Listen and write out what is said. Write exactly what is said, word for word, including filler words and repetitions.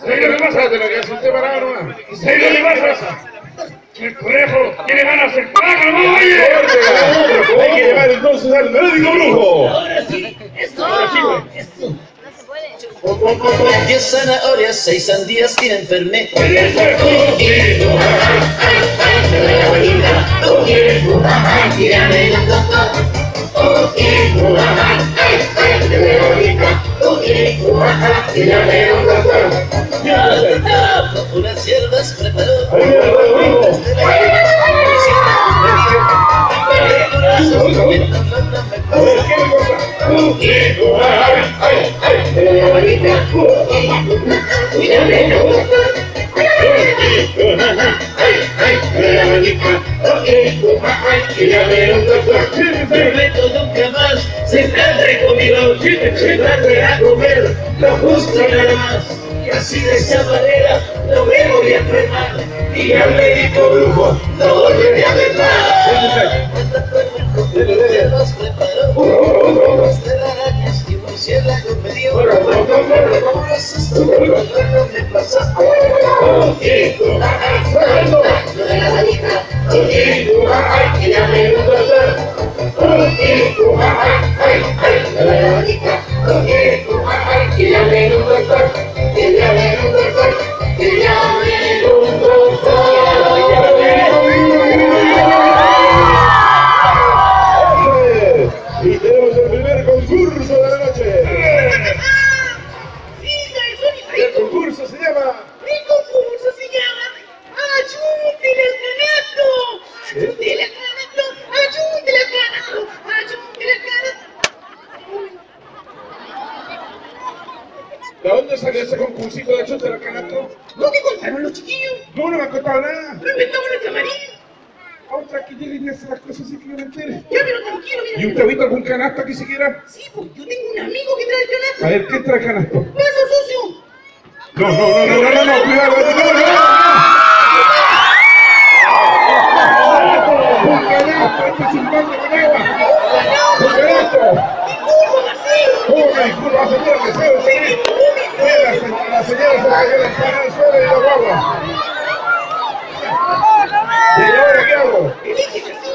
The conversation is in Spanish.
¿Sabes lo que pasa? De lo que hace usted parado nomás. ¿Sabes lo que pasa? El conejo tiene ganas de hacer placa, ¿no? Oye, hay que llevar entonces al médico brujo. Ahora sí, esto, ahora sí, güey. Esto. Diez zanahorias, seis sandías y me enfermé. Unas hierbas preparó. Prometo nunca más sentarte conmigo, sentarte a comer lo justo y nada más. Y así de esa manera no me voy a enfermar. Y al médico brujo no volveré a ver más. Nos preparó unas telarañas y murciélago me dio. Como los sustos de cuando me pasó. Lo de la manita. Que llame un doctor. Lo de la manita. Que llame un doctor. Que llame un doctor. Que llame un doctor. Y tenemos el primer concurso de la noche. El concurso se llama... Mi concurso se llama Ayúdele al canasto. Ayúdele al canasto. Ayúdele al canasto. Ayúdele al canasto. ¿De dónde salió ese concursito de chute del canasto? ¿No te contaron los chiquillos? No, no me han contado nada. Lo inventamos en el camarín. Otra que lleguen y hacer las cosas así que yo me entere. Ya, pero tranquilo, mira. ¿Y usted ha visto algún canasto aquí siquiera? Sí, pues yo tengo un amigo que trae el canasto. A ver, ¿qué trae canasto? ¡Eso, socio! No, no, no, no, no, no, no, cuidado, no, no, no. Un canasto, este es un balde con agua. Un canasto. ¡Disculpa, Marcelo! ¿Cómo que disculpa, señora Mercedes? ¡Se equivocó, mi Mira, la señora, la señora se la cayó la espada al suelo y la guagua. ¿Y ahora qué hago? Elige, Marcelo.